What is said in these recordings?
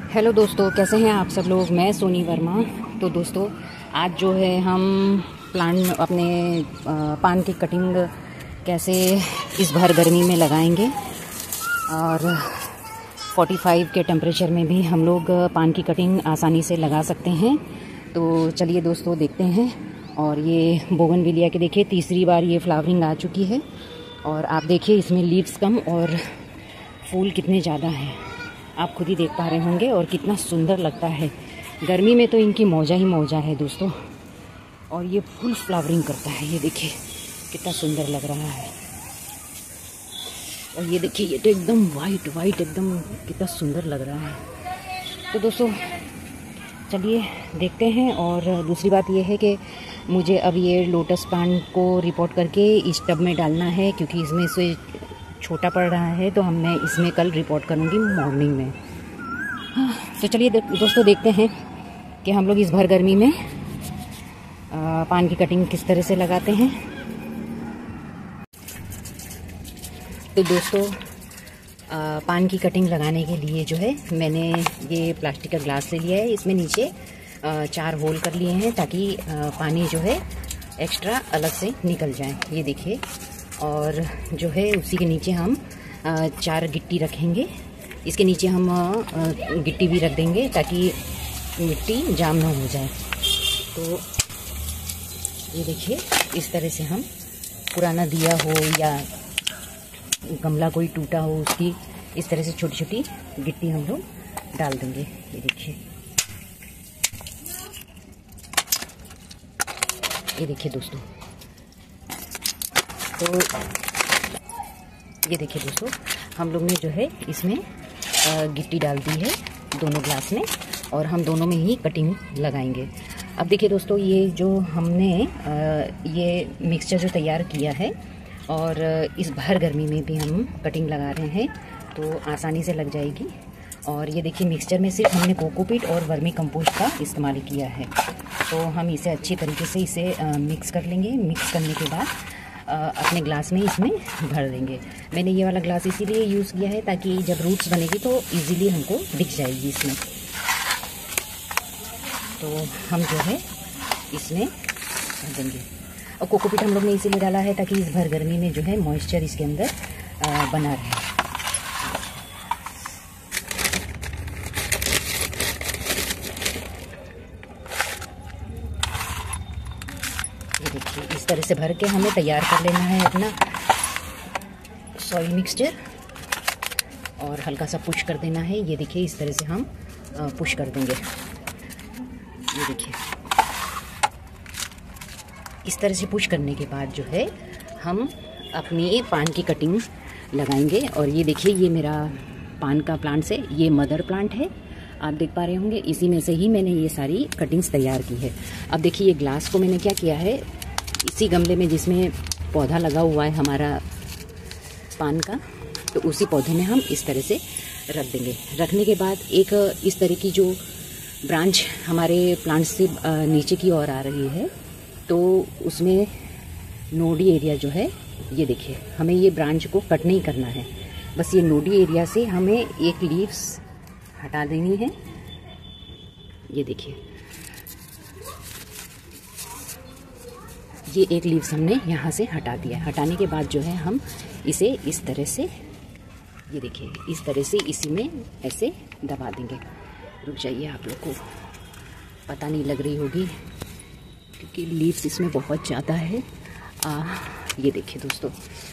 Hello दोस्तों, कैसे हैं आप सब लोग। मैं सोनी वर्मा। तो दोस्तों, आज जो है हम प्लांट अपने पान की कटिंग कैसे इस भर गर्मी में लगाएंगे और 45 के टेम्परेचर में भी हम लोग पान की कटिंग आसानी से लगा सकते हैं। तो चलिए दोस्तों, देखते हैं। और ये बोगनविलिया के देखिए तीसरी बार ये फ्लावरिंग आ चुकी है और आप देखिए इसमें लीव्स कम और फूल कितने ज़्यादा हैं, आप खुद ही देख पा रहे होंगे। और कितना सुंदर लगता है, गर्मी में तो इनकी मौजा ही मौजा है दोस्तों। और ये फुल फ्लावरिंग करता है, ये देखिए कितना सुंदर लग रहा है। और ये देखिए ये तो एकदम वाइट एकदम कितना सुंदर लग रहा है। तो दोस्तों चलिए देखते हैं। और दूसरी बात ये है कि मुझे अब ये लोटस प्लांट को रिपोर्ट करके इस टब में डालना है, क्योंकि इसमें से छोटा पड़ रहा है। तो मैं इसमें कल रिपोर्ट करूँगी मॉर्निंग में। तो चलिए दोस्तों देखते हैं कि हम लोग इस भर गर्मी में पान की कटिंग किस तरह से लगाते हैं। तो दोस्तों पान की कटिंग लगाने के लिए जो है मैंने ये प्लास्टिक का ग्लास ले लिया है। इसमें नीचे 4 होल कर लिए हैं ताकि पानी जो है एक्स्ट्रा अलग से निकल जाए, ये देखिए। और जो है उसी के नीचे हम 4 गिट्टी रखेंगे। इसके नीचे हम गिट्टी भी रख देंगे ताकि मिट्टी जाम ना हो जाए। तो ये देखिए इस तरह से हम पुराना दिया हो या गमला कोई टूटा हो उसकी इस तरह से छोटी छोटी गिट्टी हम लोग डाल देंगे, ये देखिए। ये देखिए दोस्तों, तो ये देखिए दोस्तों, हम लोग ने जो है इसमें गिट्टी डाल दी है दोनों ग्लास में और हम दोनों में ही कटिंग लगाएंगे। अब देखिए दोस्तों, ये जो हमने ये मिक्सचर जो तैयार किया है और इस भर गर्मी में भी हम कटिंग लगा रहे हैं तो आसानी से लग जाएगी। और ये देखिए मिक्सचर में सिर्फ हमने कोकोपीट और वर्मी कंपोस्ट का इस्तेमाल किया है। तो हम इसे अच्छी तरीके से इसे मिक्स कर लेंगे। मिक्स करने के बाद अपने ग्लास में इसमें भर देंगे। मैंने ये वाला ग्लास इसीलिए यूज़ किया है ताकि जब रूट्स बनेगी तो इजीली हमको दिख जाएगी इसमें। तो हम जो है इसमें भर देंगे। और कोकोपीट हम लोग ने इसीलिए डाला है ताकि इस भर गर्मी में जो है मॉइस्चर इसके अंदर बना रहे। ये देखिए इस तरह से भर के हमें तैयार कर लेना है अपना सॉइल मिक्सचर और हल्का सा पुश कर देना है। ये देखिए इस तरह से हम पुश कर देंगे। ये देखिए इस तरह से पुश करने के बाद जो है हम अपनी पान की कटिंग लगाएंगे। और ये देखिए ये मेरा पान का प्लांट से ये मदर प्लांट है, आप देख पा रहे होंगे। इसी में से ही मैंने ये सारी कटिंग्स तैयार की है। अब देखिए ये ग्लास को मैंने क्या किया है, इसी गमले में जिसमें पौधा लगा हुआ है हमारा पान का, तो उसी पौधे में हम इस तरह से रख देंगे। रखने के बाद एक इस तरह की जो ब्रांच हमारे प्लांट से नीचे की ओर आ रही है, तो उसमें नोडी एरिया जो है, ये देखिए हमें ये ब्रांच को कट नहीं करना है। बस ये नोडी एरिया से हमें एक लीव्स हटा देनी है। ये देखिए ये एक लीव्स हमने यहाँ से हटा दिया। हटाने के बाद जो है हम इसे इस तरह से, ये देखिए इस तरह से इसी में ऐसे दबा देंगे। रुक जाइए, आप लोग को पता नहीं लग रही होगी क्योंकि लीव्स इसमें बहुत ज़्यादा है। ये देखिए दोस्तों,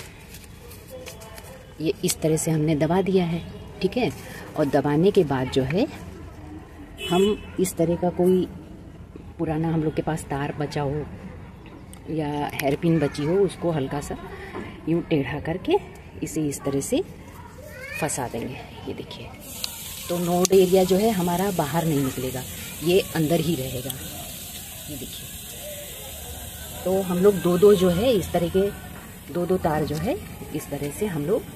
ये इस तरह से हमने दबा दिया है, ठीक है। और दबाने के बाद जो है हम इस तरह का कोई पुराना हम लोग के पास तार बचा हो या हेयरपिन बची हो, उसको हल्का सा यूँ टेढ़ा करके इसे इस तरह से फंसा देंगे। ये देखिए, तो नोड एरिया जो है हमारा बाहर नहीं निकलेगा, ये अंदर ही रहेगा। ये देखिए, तो हम लोग दो जो है इस तरह के दो तार जो है इस तरह से हम लोग,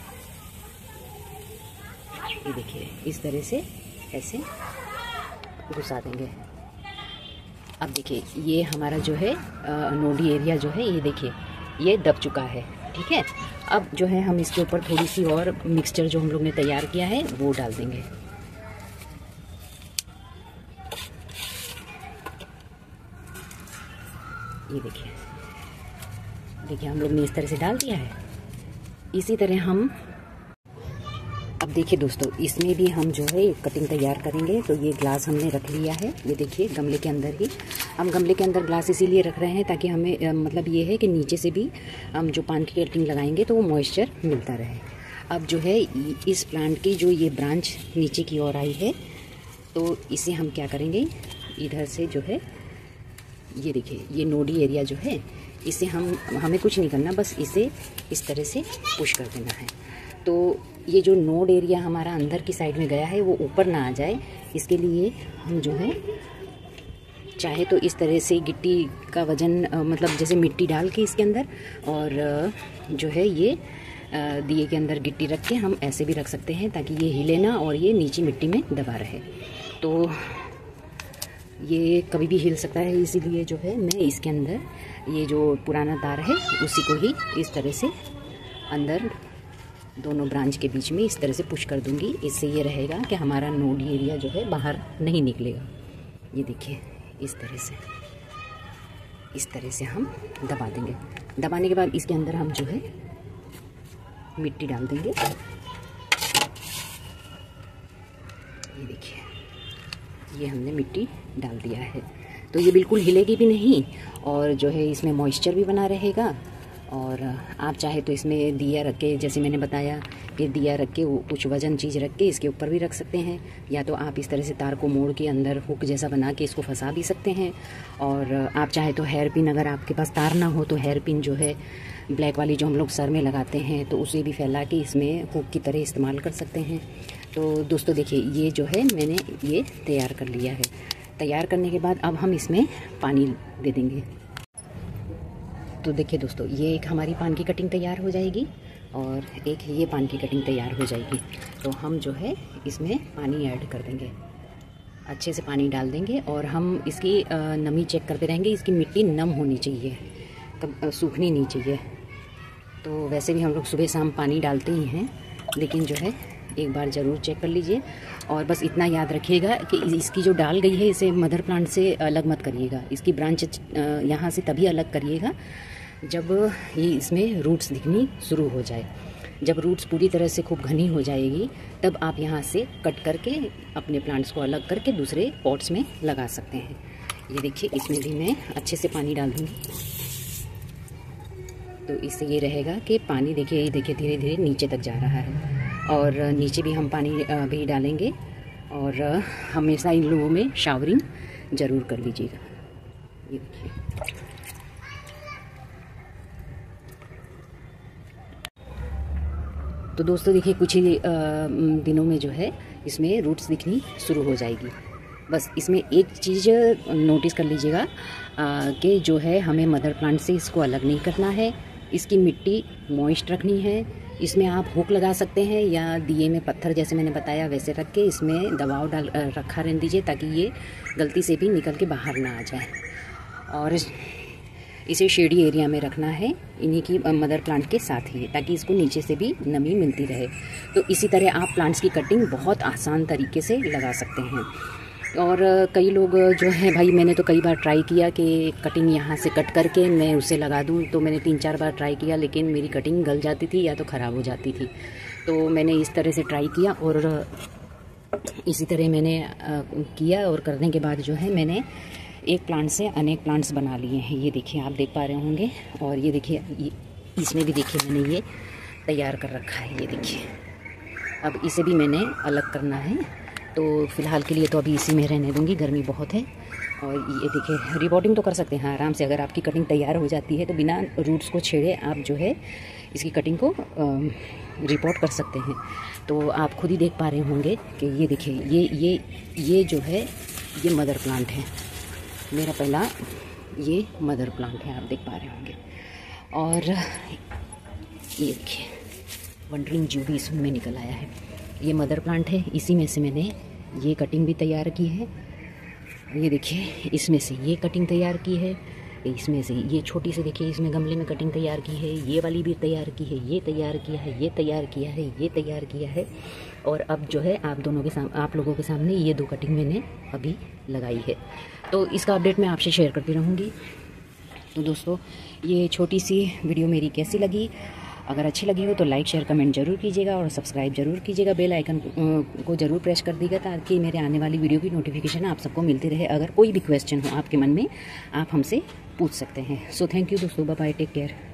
ये देखिए इस तरह से ऐसे घुसा देंगे। अब देखिए ये हमारा जो है नोडी एरिया जो है, ये देखिए ये दब चुका है, ठीक है। अब जो है हम इसके ऊपर थोड़ी सी और मिक्सचर जो हम लोग ने तैयार किया है वो डाल देंगे। ये देखिए, देखिए हम लोग ने इस तरह से डाल दिया है। इसी तरह हम अब देखिए दोस्तों, इसमें भी हम जो है कटिंग तैयार करेंगे। तो ये ग्लास हमने रख लिया है, ये देखिए गमले के अंदर ही। हम गमले के अंदर ग्लास इसीलिए रख रहे हैं ताकि हमें मतलब ये है कि नीचे से भी हम जो पान की कटिंग लगाएंगे तो वो मॉइस्चर मिलता रहे। अब जो है इस प्लांट की जो ये ब्रांच नीचे की ओर आई है, तो इसे हम क्या करेंगे, इधर से जो है ये देखिए ये नोडी एरिया जो है, इसे हमें कुछ नहीं करना, बस इसे इस तरह से पुश कर देना है। तो ये जो नोड एरिया हमारा अंदर की साइड में गया है वो ऊपर ना आ जाए, इसके लिए हम जो है चाहे तो इस तरह से गिट्टी का वजन मतलब जैसे मिट्टी डाल के इसके अंदर, और जो है ये दिए के अंदर गिट्टी रख के हम ऐसे भी रख सकते हैं ताकि ये हिले ना और ये नीचे मिट्टी में दबा रहे। तो ये कभी भी हिल सकता है, इसीलिए जो है मैं इसके अंदर ये जो पुराना तार है उसी को ही इस तरह से अंदर दोनों ब्रांच के बीच में इस तरह से पुश कर दूंगी। इससे ये रहेगा कि हमारा नोड एरिया जो है बाहर नहीं निकलेगा। ये देखिए इस तरह से हम दबा देंगे। दबाने के बाद इसके अंदर हम जो है मिट्टी डाल देंगे। ये देखिए ये हमने मिट्टी डाल दिया है, तो ये बिल्कुल हिलेगी भी नहीं और जो है इसमें मॉइस्चर भी बना रहेगा। और आप चाहे तो इसमें दिया रख के, जैसे मैंने बताया कि दिया रख के कुछ वजन चीज़ रख के इसके ऊपर भी रख सकते हैं, या तो आप इस तरह से तार को मोड़ के अंदर हुक जैसा बना के इसको फंसा भी सकते हैं। और आप चाहे तो हेयर पिन, अगर आपके पास तार ना हो तो हेयर पिन जो है ब्लैक वाली जो हम लोग सर में लगाते हैं, तो उसे भी फैला के इसमें हुक की तरह इस्तेमाल कर सकते हैं। तो दोस्तों देखिए ये जो है मैंने ये तैयार कर लिया है। तैयार करने के बाद अब हम इसमें पानी दे देंगे। तो देखिए दोस्तों, ये एक हमारी पान की कटिंग तैयार हो जाएगी और एक ये पान की कटिंग तैयार हो जाएगी। तो हम जो है इसमें पानी ऐड कर देंगे, अच्छे से पानी डाल देंगे और हम इसकी नमी चेक करते रहेंगे। इसकी मिट्टी नम होनी चाहिए, सूखनी नहीं चाहिए। तो वैसे भी हम लोग सुबह शाम पानी डालते ही हैं, लेकिन जो है एक बार ज़रूर चेक कर लीजिए। और बस इतना याद रखिएगा कि इसकी जो डाल गई है इसे मदर प्लांट से अलग मत करिएगा। इसकी ब्रांच यहाँ से तभी अलग करिएगा जब ये इसमें रूट्स दिखनी शुरू हो जाए। जब रूट्स पूरी तरह से खूब घनी हो जाएगी तब आप यहाँ से कट करके अपने प्लांट्स को अलग करके दूसरे पॉट्स में लगा सकते हैं। ये देखिए इसमें भी मैं अच्छे से पानी डाल दूँगी। तो इससे ये रहेगा कि पानी देखिए धीरे धीरे नीचे तक जा रहा है और नीचे भी हम पानी भी डालेंगे। और हमेशा इन लोगों में शावरिंग ज़रूर कर लीजिएगा। ये देखिए तो दोस्तों देखिए कुछ ही दिनों में जो है इसमें रूट्स दिखनी शुरू हो जाएगी। बस इसमें एक चीज़ नोटिस कर लीजिएगा कि जो है हमें मदर प्लांट से इसको अलग नहीं करना है। इसकी मिट्टी मॉइस्ट रखनी है। इसमें आप हुक लगा सकते हैं या दिए में पत्थर जैसे मैंने बताया वैसे रख के इसमें दबाव डाल रखा रहने दीजिए ताकि ये गलती से भी निकल के बाहर ना आ जाए। और इसे शेडी एरिया में रखना है इन्हीं की मदर प्लांट के साथ ही, ताकि इसको नीचे से भी नमी मिलती रहे। तो इसी तरह आप प्लांट्स की कटिंग बहुत आसान तरीके से लगा सकते हैं। और कई लोग जो हैं भाई, मैंने तो कई बार ट्राई किया कि कटिंग यहाँ से कट करके मैं उसे लगा दूँ, तो मैंने 3-4 बार ट्राई किया लेकिन मेरी कटिंग गल जाती थी या तो ख़राब हो जाती थी। तो मैंने इस तरह से ट्राई किया और इसी तरह मैंने किया और करने के बाद जो है मैंने एक प्लांट से अनेक प्लांट्स बना लिए हैं। ये देखिए आप देख पा रहे होंगे। और ये देखिए इसमें भी देखिए मैंने ये तैयार कर रखा है। ये देखिए अब इसे भी मैंने अलग करना है, तो फ़िलहाल के लिए तो अभी इसी में रहने दूंगी, गर्मी बहुत है। और ये देखिए रिपोर्टिंग तो कर सकते हैं आराम से। अगर आपकी कटिंग तैयार हो जाती है तो बिना रूट्स को छेड़े आप जो है इसकी कटिंग को रिपोर्ट कर सकते हैं। तो आप खुद ही देख पा रहे होंगे कि ये देखिए ये जो है ये मदर प्लांट है मेरा पहला। ये मदर प्लांट है, आप देख पा रहे होंगे। और ये देखिए वंडरिंग जू भी इसमें निकल आया है। ये मदर प्लांट है, इसी में से मैंने ये कटिंग भी तैयार की है। ये देखिए इसमें से ये कटिंग तैयार की है, इसमें से ये छोटी से देखिए इसमें गमले में कटिंग तैयार की है, ये वाली भी तैयार की है, ये तैयार किया है, ये तैयार किया है, ये तैयार किया है। और अब जो है आप लोगों के सामने ये 2 कटिंग मैंने अभी लगाई है। तो इसका अपडेट मैं आपसे शेयर करती रहूँगी। तो दोस्तों ये छोटी सी वीडियो मेरी कैसी लगी, अगर अच्छी लगी हो तो लाइक शेयर कमेंट जरूर कीजिएगा और सब्सक्राइब जरूर कीजिएगा, बेल आइकन को जरूर प्रेस कर दीजिएगा ताकि मेरे आने वाली वीडियो की नोटिफिकेशन आप सबको मिलती रहे। अगर कोई भी क्वेश्चन हो आपके मन में आप हमसे पूछ सकते हैं। सो थैंक यू दोस्तों, बाय बाय, टेक केयर।